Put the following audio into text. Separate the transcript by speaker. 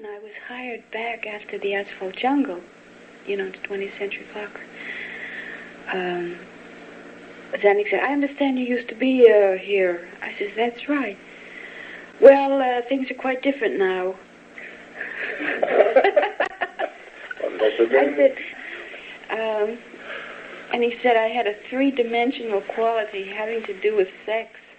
Speaker 1: and I was hired back after the Asphalt Jungle, to 20th Century Fox. Then he said, I understand you used to be here. I said, that's right. Well, things are quite different now. I said, and he said I had a three-dimensional quality having to do with sex.